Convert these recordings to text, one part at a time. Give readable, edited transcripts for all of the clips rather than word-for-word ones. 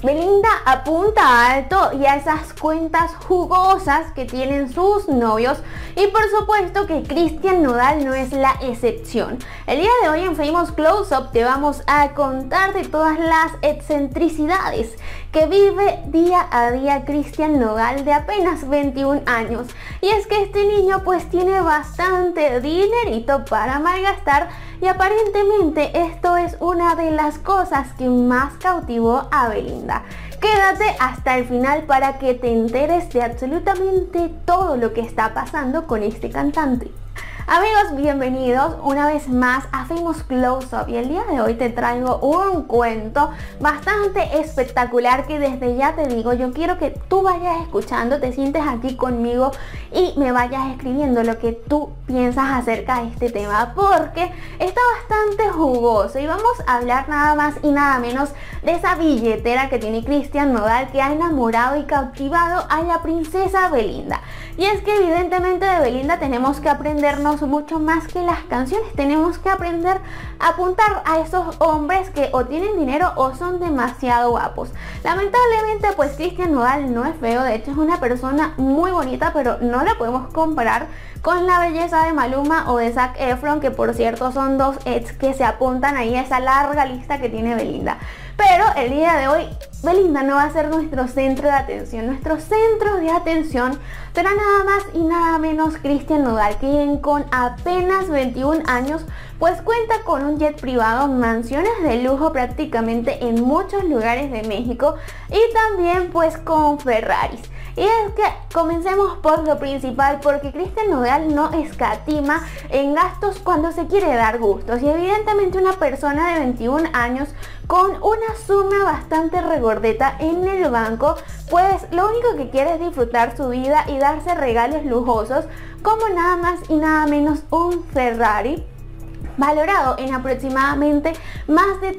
Belinda apunta alto y a esas cuentas jugosas que tienen sus novios, y por supuesto que Cristian Nodal no es la excepción. El día de hoy en Famous Close Up te vamos a contar de todas las excentricidades que vive día a día Cristian Nodal, de apenas 21 años. Y es que este niño pues tiene bastante dinerito para malgastar, y aparentemente esto es una de las cosas que más cautivó a Belinda. Quédate hasta el final para que te enteres de absolutamente todo lo que está pasando con este cantante. Amigos, bienvenidos una vez más a Famous Close Up, y el día de hoy te traigo un cuento bastante espectacular que desde ya te digo, yo quiero que tú vayas escuchando, te sientes aquí conmigo y me vayas escribiendo lo que tú piensas acerca de este tema, porque está bastante jugoso y vamos a hablar nada más y nada menos de esa billetera que tiene Cristian Nodal, que ha enamorado y cautivado a la princesa Belinda. Y es que evidentemente de Belinda tenemos que aprendernos mucho más que las canciones, tenemos que aprender a apuntar a esos hombres que o tienen dinero o son demasiado guapos. Lamentablemente pues Cristian Nodal no es feo, de hecho es una persona muy bonita, pero no la podemos comparar con la belleza de Maluma o de Zac Efron, que por cierto son dos ex que se apuntan ahí a esa larga lista que tiene Belinda. Pero el día de hoy Belinda no va a ser nuestro centro de atención. Nuestro centro de atención será nada más y nada menos Cristian Nodal, quien con apenas 21 años pues cuenta con un jet privado, mansiones de lujo prácticamente en muchos lugares de México, y también pues con Ferraris. Y es que comencemos por lo principal, porque Cristian Nodal no escatima en gastos cuando se quiere dar gustos, y evidentemente una persona de 21 años con una suma bastante regordeta en el banco, pues lo único que quiere es disfrutar su vida y darse regalos lujosos, como nada más y nada menos un Ferrari valorado en aproximadamente más de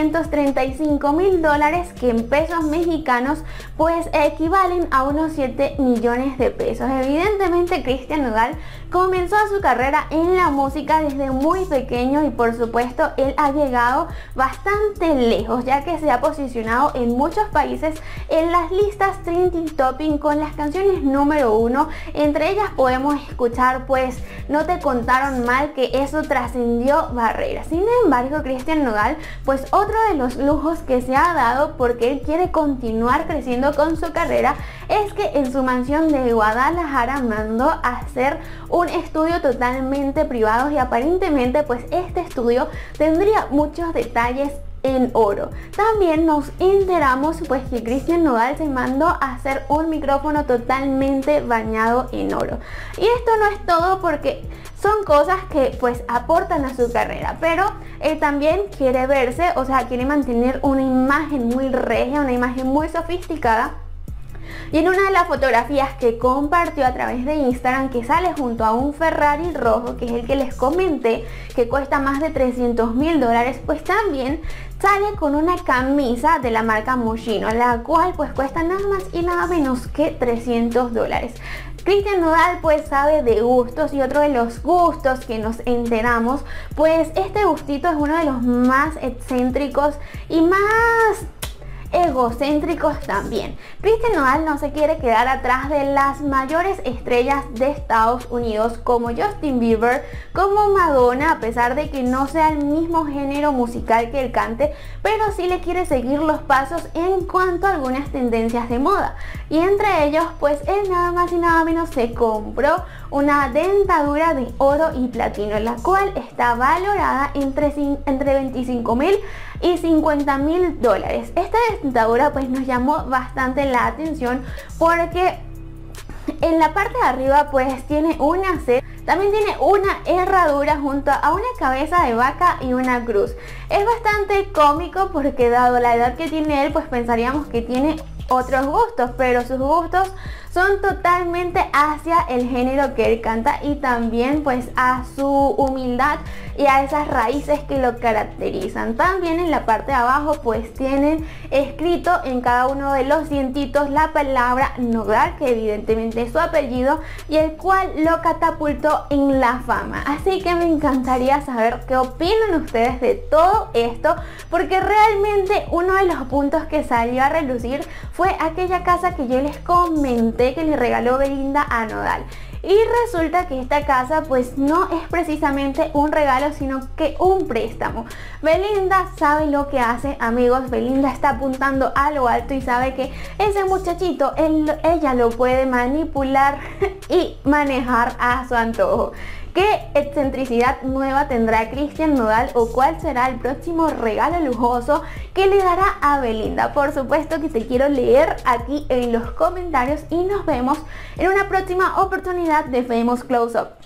335.000 dólares, que en pesos mexicanos pues equivalen a unos 7 millones de pesos. Evidentemente Cristian Nodal comenzó su carrera en la música desde muy pequeño, y por supuesto él ha llegado bastante lejos, ya que se ha posicionado en muchos países en las listas trending topping con las canciones número 1. Entre ellas podemos escuchar pues No te contaron mal, que eso trascendió barreras. Sin embargo, Cristian Nodal pues otro de los lujos que se ha dado, porque él quiere continuar creciendo con su carrera, es que en su mansión de Guadalajara mandó a hacer un estudio totalmente privado, y aparentemente pues este estudio tendría muchos detalles en oro. También nos enteramos pues que Cristian Nodal se mandó a hacer un micrófono totalmente bañado en oro. Y esto no es todo, porque son cosas que pues aportan a su carrera, pero él también quiere verse, o sea, quiere mantener una imagen muy regia, una imagen muy sofisticada. Y en una de las fotografías que compartió a través de Instagram, que sale junto a un Ferrari rojo, que es el que les comenté que cuesta más de 300.000 dólares, pues también sale con una camisa de la marca Moschino, la cual pues cuesta nada más y nada menos que 300 dólares. Cristian Nodal pues sabe de gustos, y otro de los gustos que nos enteramos, pues este gustito es uno de los más excéntricos y más egocéntricos también. Cristian Nodal no se quiere quedar atrás de las mayores estrellas de Estados Unidos, como Justin Bieber, como Madonna, a pesar de que no sea el mismo género musical que él cante, pero sí le quiere seguir los pasos en cuanto a algunas tendencias de moda. Y entre ellos pues él nada más y nada menos se compró una dentadura de oro y platino, la cual está valorada entre 25.000 y 50.000 dólares. Esta dentadura pues nos llamó bastante la atención, porque en la parte de arriba pues tiene una C, también tiene una herradura junto a una cabeza de vaca y una cruz. Es bastante cómico, porque dado la edad que tiene él pues pensaríamos que tiene otros gustos, pero sus gustos son totalmente hacia el género que él canta y también pues a su humildad y a esas raíces que lo caracterizan. También en la parte de abajo pues tienen escrito en cada uno de los dientitos la palabra Nodal, que evidentemente es su apellido y el cual lo catapultó en la fama. Así que me encantaría saber qué opinan ustedes de todo esto, porque realmente uno de los puntos que salió a relucir fue aquella casa que yo les comenté que le regaló Belinda a Nodal. Y resulta que esta casa pues no es precisamente un regalo, sino que un préstamo. Belinda sabe lo que hace, amigos. Belinda está apuntando a lo alto y sabe que ese muchachito ella lo puede manipular y manejar a su antojo. ¿Qué excentricidad nueva tendrá Cristian Nodal o cuál será el próximo regalo lujoso que le dará a Belinda? Por supuesto que te quiero leer aquí en los comentarios y nos vemos en una próxima oportunidad de Famous Close Up.